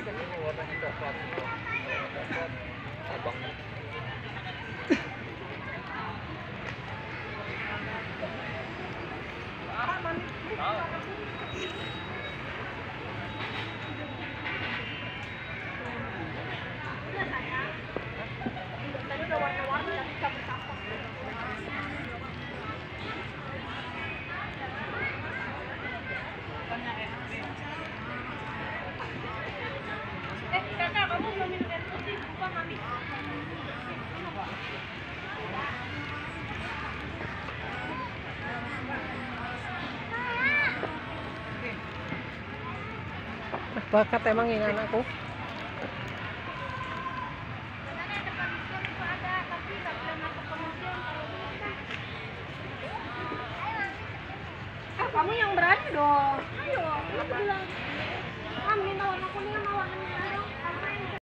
kan ini warnanya coklat. Coklat abang. Tadi udah warna-warni tapi campur-campur. Kakak, kamu belum minum air putih, lupa mami. Bakat emang ini anakku. Kamu yang berani dong. Ayo.